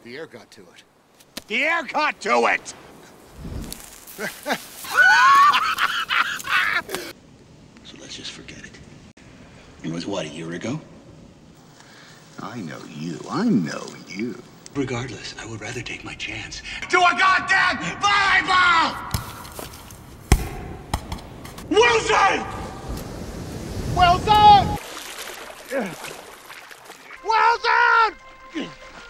The air got to it. The air got to it! So let's just forget it. It was what, a year ago? I know you. I know you. Regardless, I would rather take my chance. To a goddamn volleyball! Wilson! Wilson! Wilson!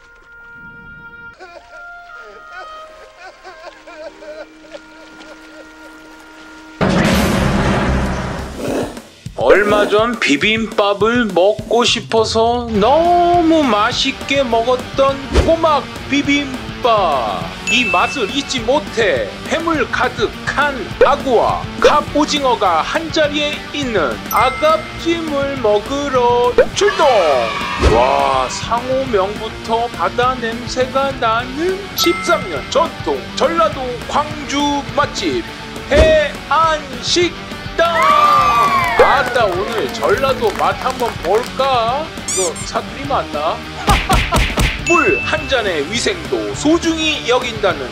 얼마 전 비빔밥을 먹고 싶어서 너무 맛있게 먹었던 꼬막 비빔밥. 이 맛을 잊지 못해 해물 가득한 아구와 갑오징어가 한자리에 있는 아갑찜을 먹으러 출동! 와, 상호명부터 바다 냄새가 나는 13년 전통 전라도 광주 맛집 해안식당! 아따, 오늘 전라도 맛 한번 볼까? 이거 사투리 맞나? 물 한 잔의 위생도 소중히 여긴다는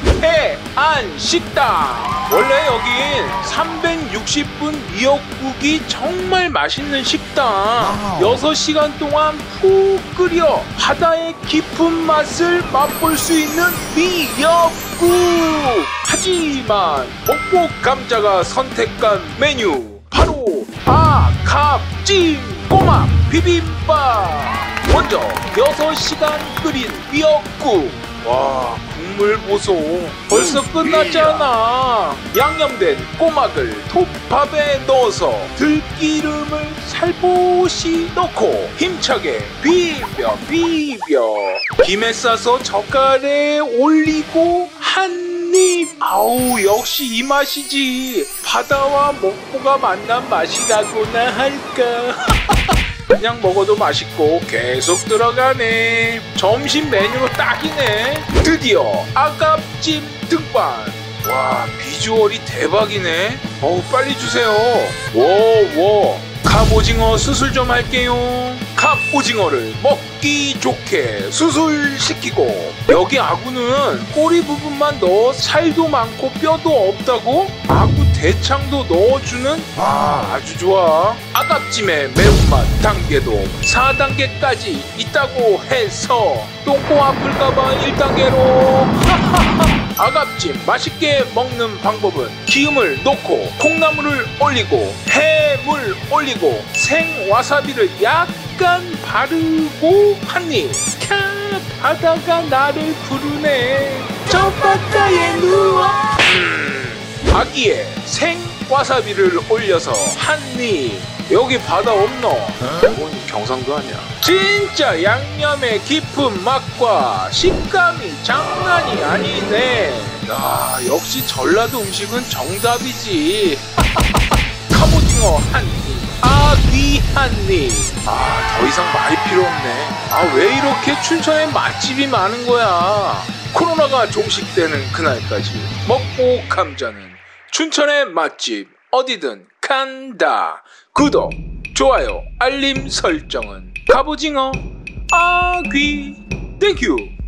해안식당. 원래 여긴 360분 미역국이 정말 맛있는 식당. 6시간 동안 푹 끓여 바다의 깊은 맛을 맛볼 수 있는 미역국. 하지만 먹보 감자가 선택한 메뉴 바로 아갑찜 꼬막 비빔밥. 먼저 6시간 끓인 미역국. 와, 국물 보소. 벌써 끝났잖아. 양념된 꼬막을 톱밥에 넣어서 들기름을 살포시 넣고 힘차게 비벼 김에 싸서 젓갈에 올리고 한입. 아우, 역시 이 맛이지. 바다와 먹보가 만난 맛이라고나 할까. 그냥 먹어도 맛있고 계속 들어가네. 점심 메뉴로 딱이네. 드디어 아갑찜 등반. 와, 비주얼이 대박이네. 어우, 빨리 주세요. 워 갑오징어 수술 좀 할게요. 갑오징어를 먹기 좋게 수술시키고, 여기 아구는 꼬리 부분만 넣어 살도 많고 뼈도 없다고? 아구 대창도 넣어주는? 아주 좋아. 아갑찜의 매운맛 단계도 4단계까지 있다고 해서 똥꼬 아플까봐 1단계로 아갑찜 맛있게 먹는 방법은 기름을 넣고 콩나물을 올리고 해물 올리고 생와사비를 약간 바르고 한입. 캬, 바다가 나를 부르네. 저 바다에 누워. 아기에 생와사비를 올려서 한입. 여기 바다 없노? 이건 경상도 아니야. 진짜 양념의 깊은 맛과 식감이 장난이 아니네. 야, 역시 전라도 음식은 정답이지. 갑오징어 한입, 아귀 한입. 더 이상 말이 필요 없네. 왜 이렇게 춘천에 맛집이 많은 거야. 코로나가 종식되는 그날까지 먹보 감자는 춘천의 맛집 어디든 간다. 구독, 좋아요, 알림 설정은 갑오징어 아귀 땡큐.